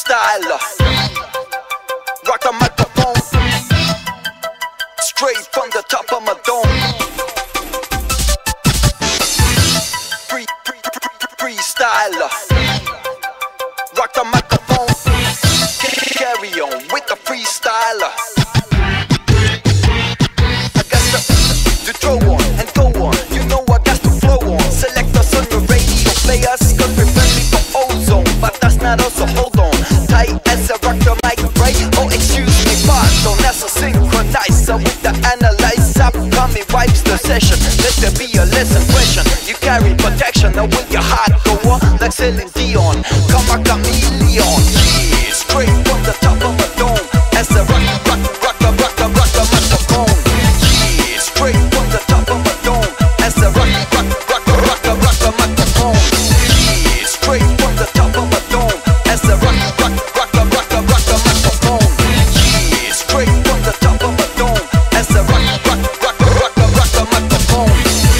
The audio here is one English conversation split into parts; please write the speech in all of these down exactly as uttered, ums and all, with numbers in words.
freestyler. Rock the microphone, straight from the top of my dome. Free, free, free, freestyler. Rock the microphone, carry on with the freestyler. I got to, to throw on and go on. You know I got to flow on. Select us on your radio players, cause we're friendly for ozone. But that's not also, hold on. Tight as a rock the mic, right? Oh, excuse me, pardon. That's a synchronizer with the analyzer. Upcoming wipes the session. Let there be a lesson question. You carry protection, now will your heart go on? Like Celine Dion, come a chameleon. Yeah, straight from the top of a dome. As a rock, rock, rock, rock, rock, rock, rock the microphone. Yeah, straight from the top of a dome. As a rock, rock, rock, rock, rock, rock the microphone. Yeah, straight from the top of a dome. As a rock, rock, rock, rock, rock, rock the microphone. Yeah, straight from the top of a dome. As a rock, rock, rock, rock, rock, rock the microphone.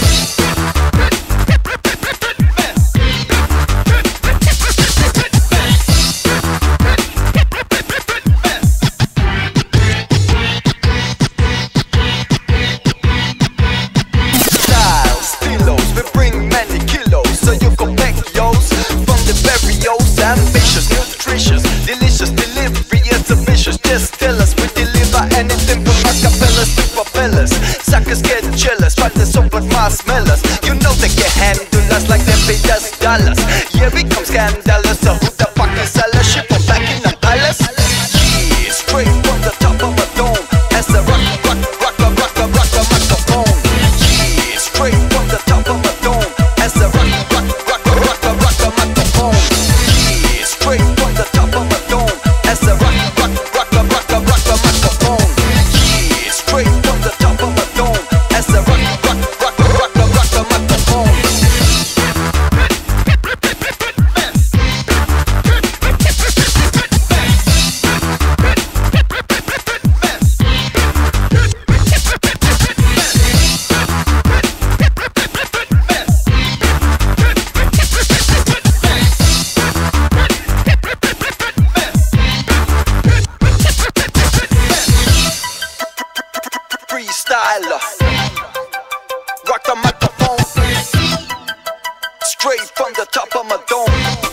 Ambitious, nutritious, delicious, delivery is ambitious. Just tell us, we deliver anything from acapellas to propellers. Suckers get jealous, but there's so much marshmallows. You know they can handle us like they paid us dollars. Yeah, we come scandalous, so who the fuck is Allah? Ship them back in the palace. Yeah, straight from the top of a dome. As a rock, rock, rock, rock, rock, rock, rock the microphone. Yeah, straight from the top of a dome. As a rock, rock, rock, rock, rock, rock the microphone. Straight from the top of a dome. As a rock, rock, rock, rock, rock, rock, rock the microphone. Yeah, straight from the top of a dome. As a rock, rock, rock, rock, rock, rock the microphone. Freestyler, rock the microphone, straight from the top of my dome.